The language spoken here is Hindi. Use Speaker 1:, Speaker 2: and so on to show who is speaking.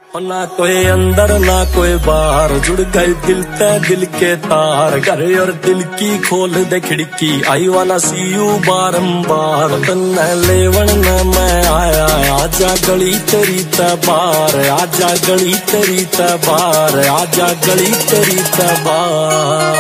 Speaker 1: ना कोई अंदर ना कोई बाहर, जुड़ गए दिल ते दिल के तार। घर और दिल की खोल दे खिड़की, आई वाला सी यू बारंबार। तन्ने लेवन न मैं आया, आजा गली तेरी तबार, आजा गली तेरी तबार, आजा गली तेरी तबार।